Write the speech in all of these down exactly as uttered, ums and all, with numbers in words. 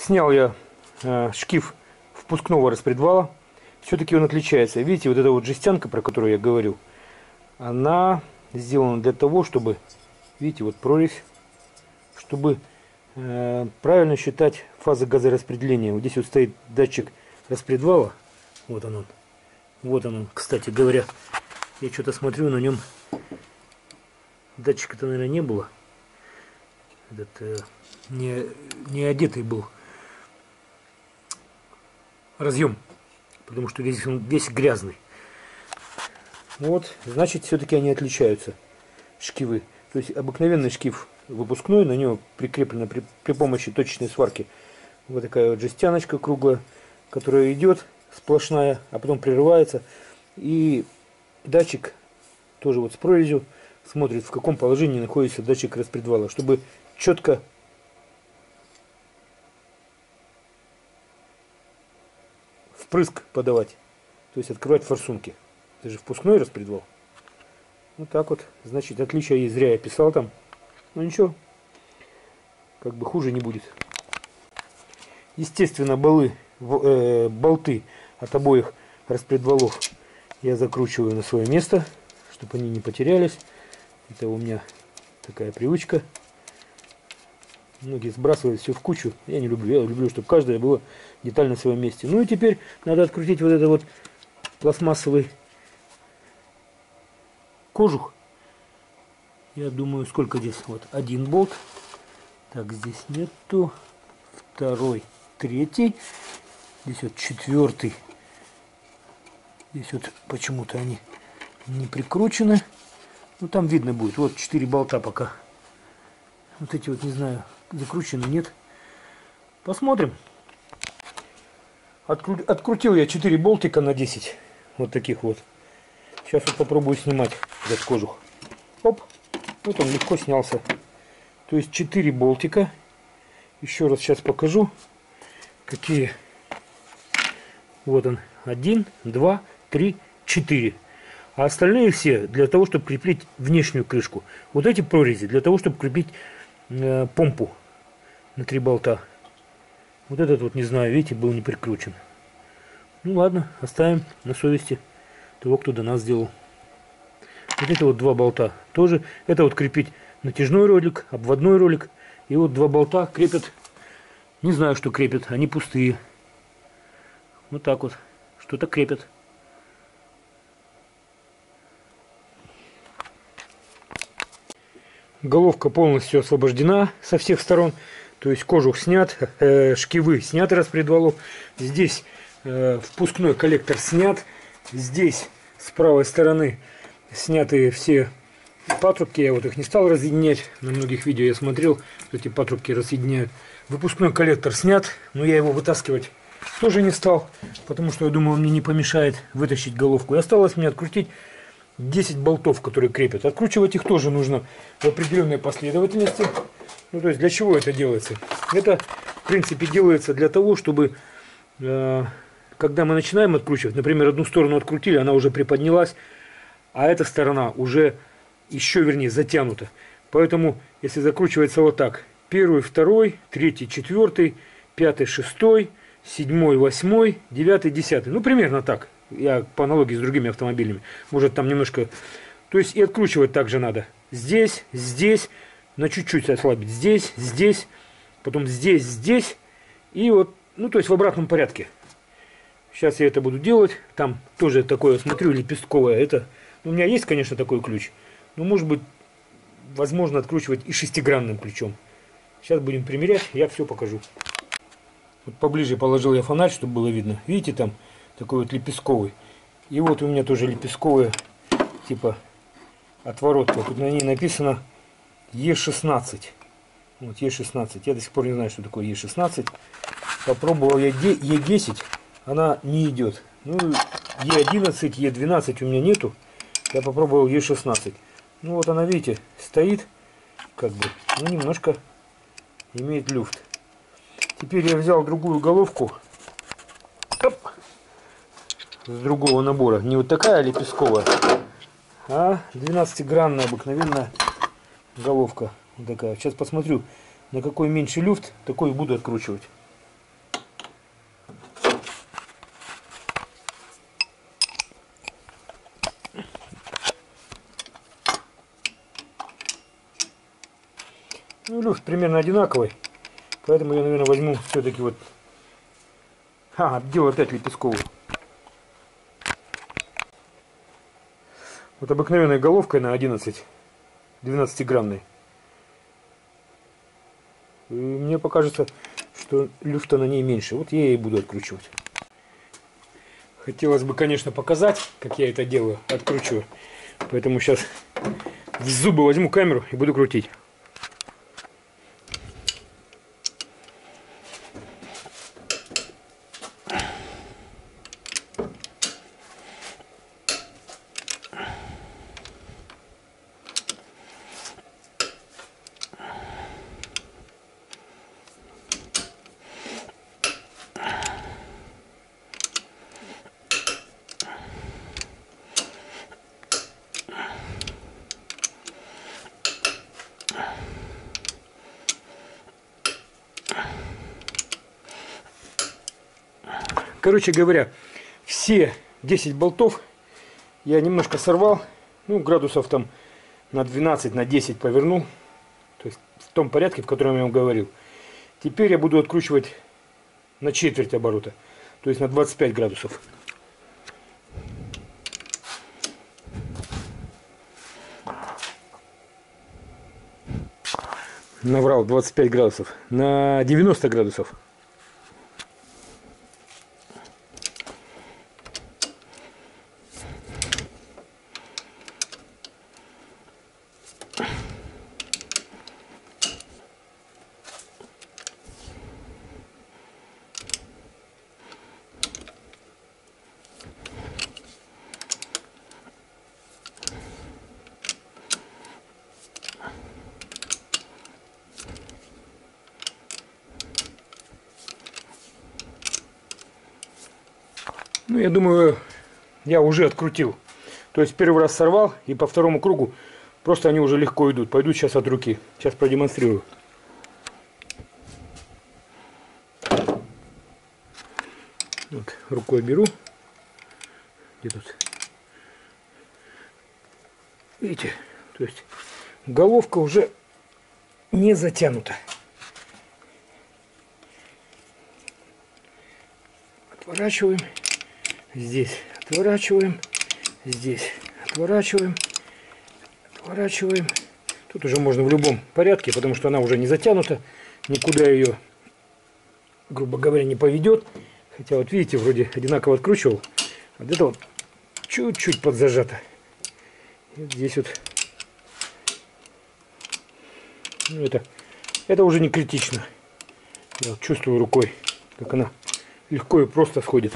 Снял я э, шкив впускного распредвала. Все-таки он отличается. Видите, вот эта вот жестянка, про которую я говорил, она сделана для того, чтобы, видите, вот прорезь, чтобы э, правильно считать фазы газораспределения. Вот здесь вот стоит датчик распредвала. Вот он. Вот он, кстати говоря. Я что-то смотрю, на нем датчика-то, наверное, не было. Этот э, не, не одетый был разъем, потому что весь он весь грязный. Вот, значит, все-таки они отличаются, шкивы. То есть обыкновенный шкив выпускной, на него прикреплена при, при помощи точечной сварки вот такая вот жестяночка круглая, которая идет сплошная, а потом прерывается. И датчик тоже вот с прорезью смотрит, в каком положении находится датчик распредвала, чтобы четко впрыск подавать, то есть открывать форсунки. Это же впускной распредвал. Вот так вот. Значит, отличия есть. Зря я писал там. Но ничего, как бы хуже не будет. Естественно, балы, э, болты от обоих распредвалов я закручиваю на свое место, чтобы они не потерялись. Это у меня такая привычка. Многие сбрасывают все в кучу. Я не люблю. Я люблю, чтобы каждое было детально на своем месте. Ну и теперь надо открутить вот этот вот пластмассовый кожух. Я думаю, сколько здесь? Вот один болт. Так, здесь нету. Второй, третий. Здесь вот четвертый. Здесь вот почему-то они не прикручены. Ну там видно будет. Вот четыре болта пока. Вот эти вот, не знаю, закручены, нет. Посмотрим. Откру... Открутил я четыре болтика на десять. Вот таких вот. Сейчас вот попробую снимать этот кожух. Оп. Вот он легко снялся. То есть четыре болтика. Еще раз сейчас покажу. Какие. Вот он. один, два, три, четыре. А остальные все для того, чтобы крепить внешнюю крышку. Вот эти прорези для того, чтобы крепить э, помпу на три болта. Вот этот вот, не знаю, видите, был не прикручен. Ну ладно, оставим на совести того, кто до нас сделал. Вот это вот два болта тоже. Это вот крепить натяжной ролик, обводной ролик. И вот два болта крепят. Не знаю, что крепят, они пустые. Вот так вот. Что-то крепят. Головка полностью освобождена со всех сторон. То есть кожух снят, э, шкивы сняты распредвалов. Здесь э, впускной коллектор снят. Здесь с правой стороны сняты все патрубки. Я вот их не стал разъединять. На многих видео я смотрел, что эти патрубки разъединяют. Выпускной коллектор снят, но я его вытаскивать тоже не стал, потому что я думаю, он мне не помешает вытащить головку. И осталось мне открутить десять болтов, которые крепят. Откручивать их тоже нужно в определенной последовательности. Ну, то есть для чего это делается? Это, в принципе, делается для того, чтобы, э, когда мы начинаем откручивать, например, одну сторону открутили, она уже приподнялась, а эта сторона уже еще, вернее, затянута. Поэтому, если закручивается вот так, первый, второй, третий, четвертый, пятый, шестой, седьмой, восьмой, девятый, десятый. Ну, примерно так. Я по аналогии с другими автомобилями. Может, там немножко... То есть и откручивать также надо. Здесь, здесь, на чуть-чуть ослабить. Здесь, здесь, потом здесь, здесь. И вот, ну, то есть в обратном порядке. Сейчас я это буду делать. Там тоже такое, смотрю, лепестковое. Это... У меня есть, конечно, такой ключ. Но, может быть, возможно откручивать и шестигранным ключом. Сейчас будем примерять, я все покажу. Вот поближе положил я фонарь, чтобы было видно. Видите, там такой вот лепестковый. И вот у меня тоже лепестковая, типа отворотка. Вот на ней написано Е шестнадцать. Вот Е шестнадцать. Я до сих пор не знаю, что такое Е шестнадцать. Попробовал я Е десять. Она не идет. Ну, Е одиннадцать, Е двенадцать у меня нету. Я попробовал Е шестнадцать. Ну вот она, видите, стоит. Как бы, ну, немножко имеет люфт. Теперь я взял другую головку. Оп, с другого набора. Не вот такая лепестковая, а двенадцатигранная обыкновенная головка. Вот такая. Сейчас посмотрю, на какой меньше люфт, такой буду откручивать. примерно одинаковой. Поэтому я, наверное, возьму все-таки вот... А, делаю опять лепестковую. Вот обыкновенной головкой на одиннадцать, двенадцатигранной. И мне покажется, что люфта на ней меньше. Вот я и буду откручивать. Хотелось бы, конечно, показать, как я это делаю, откручиваю. Поэтому сейчас в зубы возьму камеру и буду крутить. Короче говоря, все десять болтов я немножко сорвал, ну, градусов там на двенадцать, на десять повернул, то есть в том порядке, в котором я вам говорил. Теперь я буду откручивать на четверть оборота, то есть на двадцать пять градусов. Наврал, двадцать пять градусов, на девяносто градусов. Ну, я думаю, я уже открутил. То есть первый раз сорвал, и по второму кругу просто они уже легко идут. Пойдут сейчас от руки. Сейчас продемонстрирую. Вот, рукой беру. Где тут? Видите? То есть головка уже не затянута. Отворачиваем. Здесь отворачиваем, здесь отворачиваем, отворачиваем. Тут уже можно в любом порядке, потому что она уже не затянута, никуда ее, грубо говоря, не поведет. Хотя вот видите, вроде одинаково откручивал, а вот это вот чуть-чуть подзажато. И вот здесь вот, ну это, это уже не критично. Я вот чувствую рукой, как она легко и просто сходит.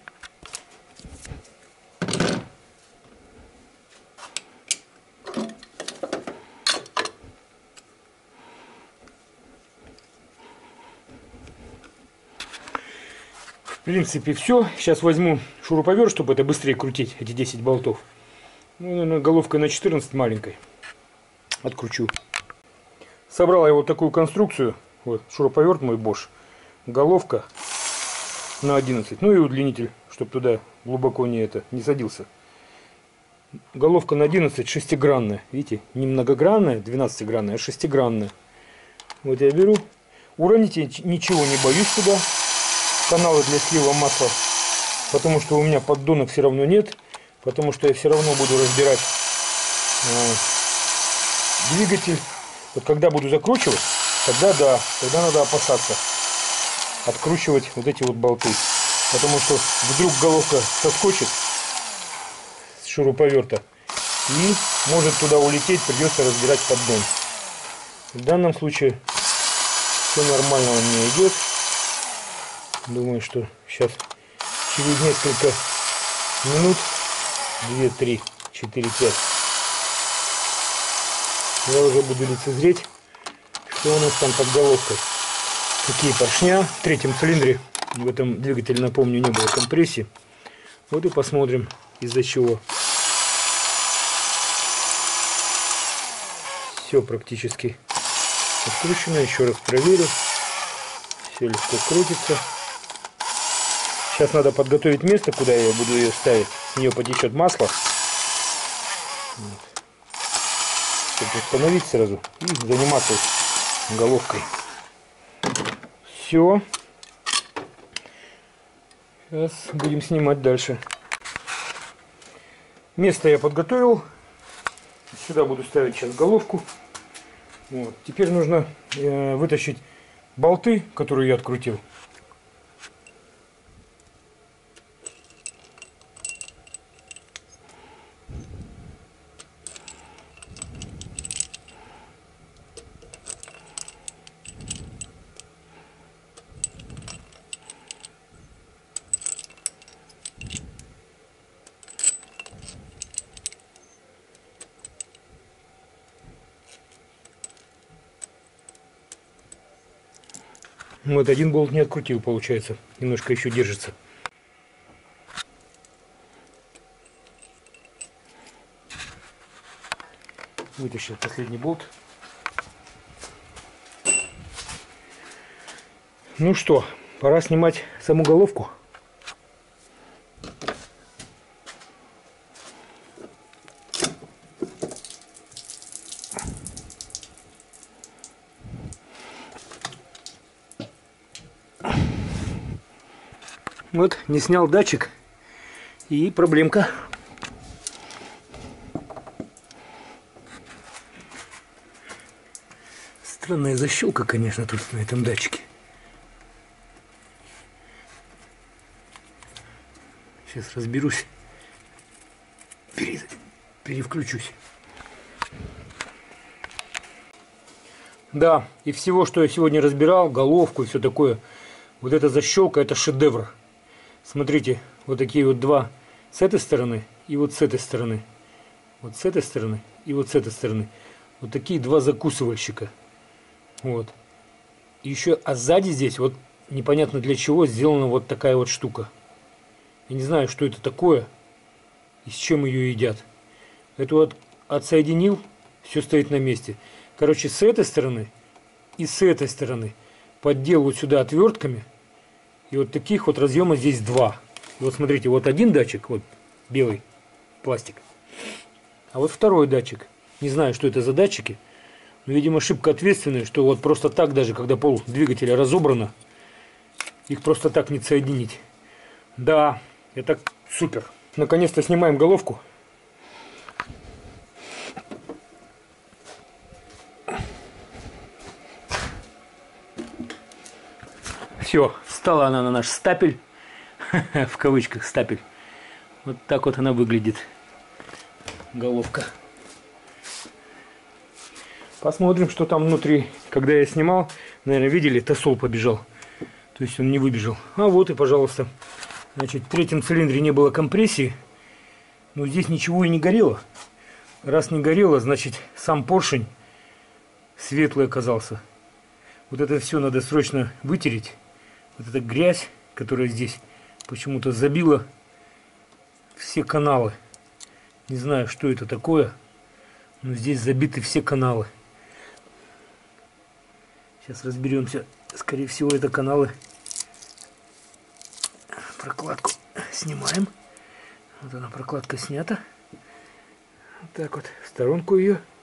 В принципе, все. Сейчас возьму шуруповерт, чтобы это быстрее крутить, эти десять болтов. Ну, наверное, головкой на четырнадцать маленькой. Откручу. Собрал я вот такую конструкцию. Вот, шуруповерт мой Bosch. Головка на одиннадцать. Ну и удлинитель, чтобы туда глубоко не, это, не садился. Головка на одиннадцать шестигранная. Видите, не многогранная, двенадцатигранная, а шестигранная. Вот я беру. Уронить я ничего не боюсь туда. Каналы для слива масла, потому что у меня поддонок все равно нет, потому что я все равно буду разбирать э, двигатель. Вот когда буду закручивать, тогда да, тогда надо опасаться откручивать вот эти вот болты, потому что вдруг головка соскочит с шуруповерта и может туда улететь, придется разбирать поддон. В данном случае все нормально у меня идет. Думаю, что сейчас через несколько минут, две, три, четыре, пять, я уже буду лицезреть, что у нас там под головкой. Какие поршня. В третьем цилиндре, в этом двигателе, напомню, не было компрессии. Вот и посмотрим, из-за чего. Все практически откручено. Еще раз проверю. Все легко крутится. Сейчас надо подготовить место, куда я буду ее ставить. С нее потечет масло. Вот. Чтобы установить сразу и заниматься головкой. Все. Сейчас будем снимать дальше. Место я подготовил. Сюда буду ставить сейчас головку. Вот. Теперь нужно э, вытащить болты, которые я открутил. Вот один болт не открутил, получается. Немножко еще держится. Вытащил последний болт. Ну что, пора снимать саму головку. Вот, не снял датчик, и проблемка. Странная защелка, конечно, тут на этом датчике. Сейчас разберусь, Пере... перевключусь. Да, и всего, что я сегодня разбирал, головку и все такое, вот эта защелка, это шедевр. Смотрите, вот такие вот два с этой стороны и вот с этой стороны. Вот с этой стороны и вот с этой стороны. Вот такие два закусывальщика. Вот. И еще, а сзади здесь вот непонятно для чего сделана вот такая вот штука. Я не знаю, что это такое и с чем ее едят. Эту вот отсоединил, все стоит на месте. Короче, с этой стороны и с этой стороны поддел вот сюда отвертками. И вот таких вот разъемов здесь два. И вот смотрите, вот один датчик, вот белый пластик. А вот второй датчик. Не знаю, что это за датчики. Но, видимо, шибко ответственные, что вот просто так, даже когда пол двигателя разобрано, их просто так не соединить. Да, это супер. Наконец-то снимаем головку. Все, встала она на наш стапель, в кавычках стапель. Вот так вот она выглядит, головка. Посмотрим, что там внутри. Когда я снимал, наверное, видели, тосол побежал. То есть он не выбежал. А вот и, пожалуйста. Значит, в третьем цилиндре не было компрессии. Но здесь ничего и не горело. Раз не горело, значит, сам поршень светлый оказался. Вот это все надо срочно вытереть. Вот эта грязь, которая здесь почему-то забила все каналы. Не знаю, что это такое, но здесь забиты все каналы. Сейчас разберемся. Скорее всего, это каналы. Прокладку снимаем. Вот она, прокладка снята. Вот так вот, в сторонку ее.